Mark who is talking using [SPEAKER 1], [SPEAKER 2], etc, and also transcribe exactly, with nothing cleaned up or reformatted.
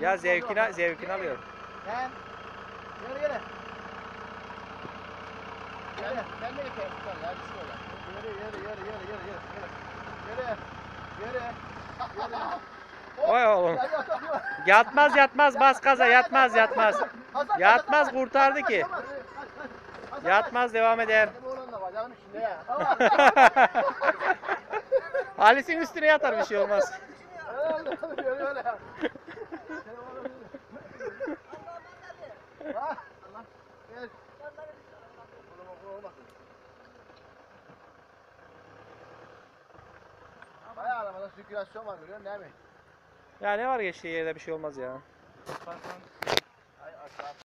[SPEAKER 1] Ya zevkini, zevkini alıyorum.
[SPEAKER 2] Sen. Gel gel. Gel. Sen de gel. Tutar ya. Bir şey olur. Yürü yürü yürü yürü yürü yürü. Yürü. Yürü. Yürü.
[SPEAKER 1] Oy oğlum. Yatmaz yatmaz bas gaza yatmaz yatmaz. Yatmaz kurtardı ki. Yatmaz devam eder. Halis'in üstüne yatar bir şey olmaz.
[SPEAKER 2] Bayağı aramada sirkülasyon var görüyorsun değil mi?
[SPEAKER 1] Ya ne var geçtiği yerde bir şey olmaz ya.